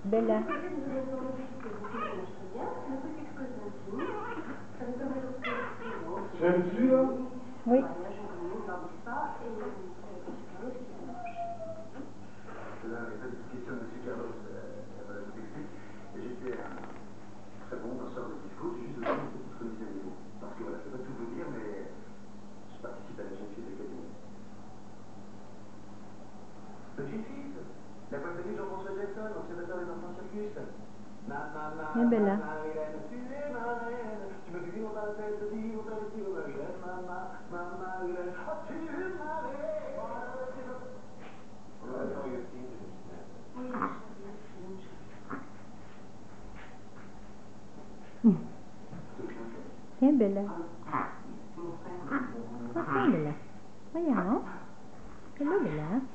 Bella. C'est dessus là? Oui. Là, il n'y a pas de question de M. Carlos, voilà, je vous explique. J'étais un très bon danseur de disco, j'ai juste besoin d'une petite remise à niveau. Parce que voilà, je ne peux pas tout vous dire, mais je participe à la jeune fille de l'Académie. Le jeune fille, la voix de Jean-François Jackson, ancien batteur des enfants circus. Et Bella. Marilène, tu es ma reine, tu me fais vivre dans la tête, vivre dans les yeux, Marilène, Marilène, oh tu es ma reine. E Bella. Ma Bella. Vogliamo? Bello Bella.